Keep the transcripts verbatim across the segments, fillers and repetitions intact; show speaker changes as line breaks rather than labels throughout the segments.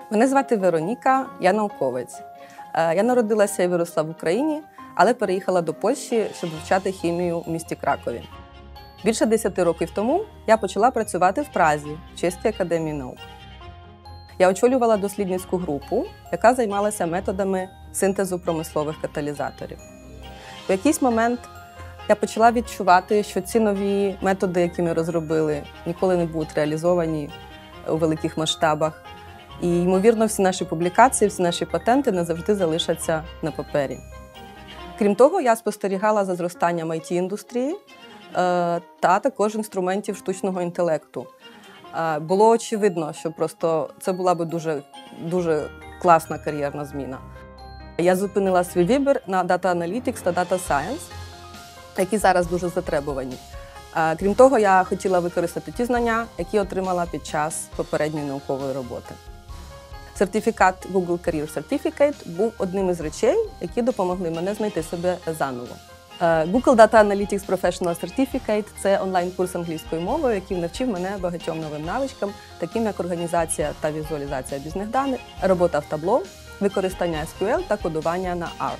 Мене звати Вероніка, я науковець. Я народилася і виросла в Україні, але переїхала до Польщі, щоб вивчати хімію у місті Кракові. Більше десяти років тому я почала працювати в Празі, в Чеській академії наук. Я очолювала дослідницьку групу, яка займалася методами синтезу промислових каталізаторів. В якийсь момент я почала відчувати, що ці нові методи, які ми розробили, ніколи не будуть реалізовані у великих масштабах. І, ймовірно, всі наші публікації, всі наші патенти не завжди залишаться на папері. Крім того, я спостерігала за зростанням ай ті-індустрії та також інструментів штучного інтелекту. Було очевидно, що просто це була би дуже, дуже класна кар'єрна зміна. Я зупинила свій вибір на Data Analytics та Data Science, які зараз дуже затребувані. Крім того, я хотіла використати ті знання, які отримала під час попередньої наукової роботи. Сертифікат Google Career Certificate був одним із речей, які допомогли мене знайти себе заново. Google Data Analytics Professional Certificate – це онлайн-курс англійською мовою, який навчив мене багатьом новим навичкам, таким як організація та візуалізація бізнес-даних, робота в табло, використання ес кю ель та кодування на ар.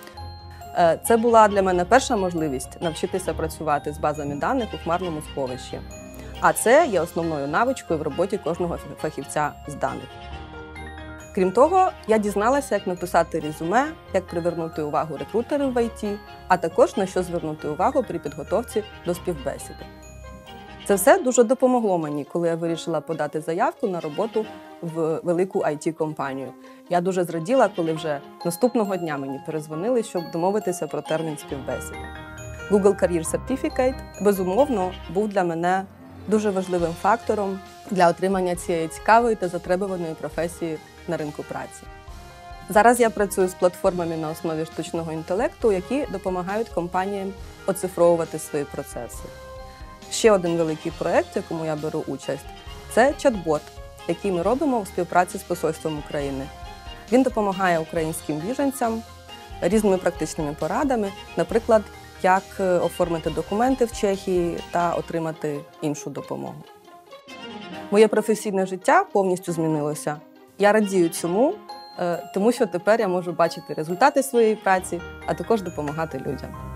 Це була для мене перша можливість навчитися працювати з базами даних у хмарному сховищі. А це є основною навичкою в роботі кожного фахівця з даних. Крім того, я дізналася, як написати резюме, як привернути увагу рекрутерів в ай ті, а також на що звернути увагу при підготовці до співбесіди. Це все дуже допомогло мені, коли я вирішила подати заявку на роботу в велику ай ті-компанію. Я дуже зраділа, коли вже наступного дня мені перезвонили, щоб домовитися про термін співбесіди. Google Career Certificate, безумовно, був для мене дуже важливим фактором для отримання цієї цікавої та затребуваної професії на ринку праці. Зараз я працюю з платформами на основі штучного інтелекту, які допомагають компаніям оцифровувати свої процеси. Ще один великий проєкт, в якому я беру участь, це чат-бот, який ми робимо у співпраці з Посольством України. Він допомагає українським біженцям різними практичними порадами, наприклад, як оформити документи в Чехії та отримати іншу допомогу. Моє професійне життя повністю змінилося. Я радію цьому, тому що тепер я можу бачити результати своєї праці, а також допомагати людям.